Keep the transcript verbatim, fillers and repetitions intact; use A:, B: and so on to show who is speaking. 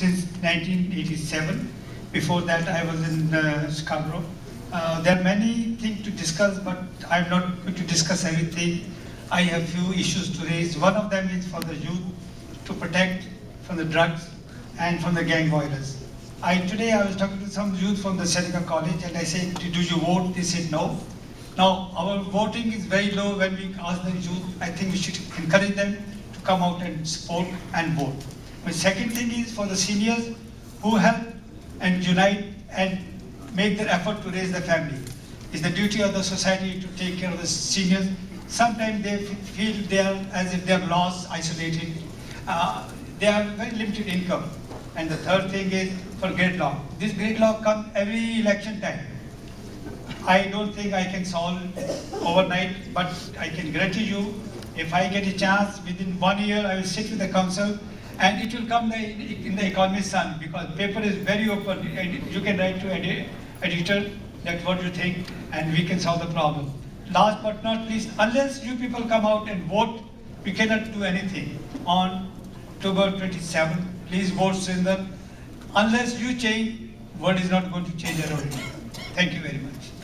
A: since nineteen eighty-seven. Before that, I was in uh, Scarborough. Uh, there are many things to discuss, but I'm not going to discuss everything. I have few issues to raise. One of them is for the youth to protect from the drugs and from the gang violence. I, today I was talking to some youth from the Seneca College and I said, do you vote? They said no. Now our voting is very low when we ask the youth. I think we should encourage them to come out and support and vote. The second thing is for the seniors who help and unite and make their effort to raise their family. It's the duty of the society to take care of the seniors. Sometimes they feel they are as if they are lost, isolated. Uh, they have very limited income. And the third thing is for gridlock. This gridlock comes every election time. I don't think I can solve it overnight, but I can guarantee you, if I get a chance, within one year I will sit with the council and it will come in the Economist Sun, because paper is very open and you can write to edi editor that what you think and we can solve the problem. Last but not least, unless you people come out and vote, we cannot do anything. On October twenty-seventh, please vote Surinder. Unless you change, world is not going to change around you. Thank you very much.